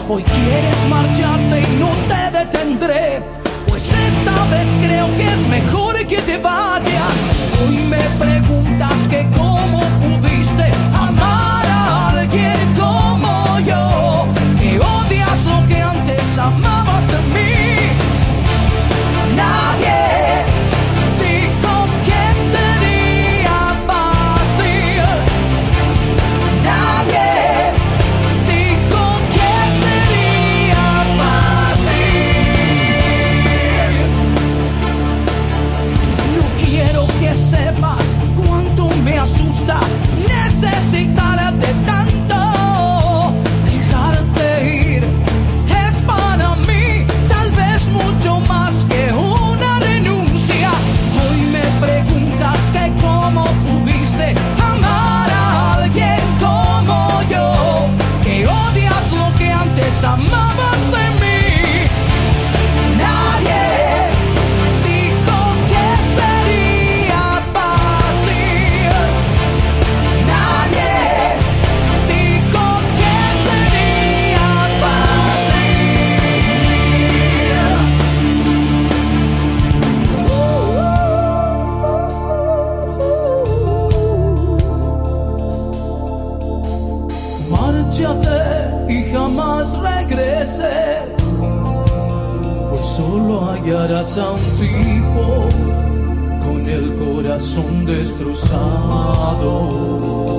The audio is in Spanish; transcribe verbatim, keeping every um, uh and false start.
Hoy quieres marcharte y no te detendré, pues esta vez creo que es mejor que te vayas. Hoy me preguntas que cómo pudiste amar a alguien como yo, que odias lo que antes amabas de mí. Nadie dijo que sería fácil. Nadie dijo que sería fácil. No quiero que sepas cuánto me asusta necesitarte tanto. Dejarte ir es para mí tal vez mucho más que una renuncia. Hoy me preguntas que cómo pudiste amar a alguien como yo, que odias lo que antes amabas de mí. Nadie dijo que sería fácil. Nadie dijo que sería fácil. Márchate y jamás regreses, pues solo hallarás a un tipo con el corazón destrozado.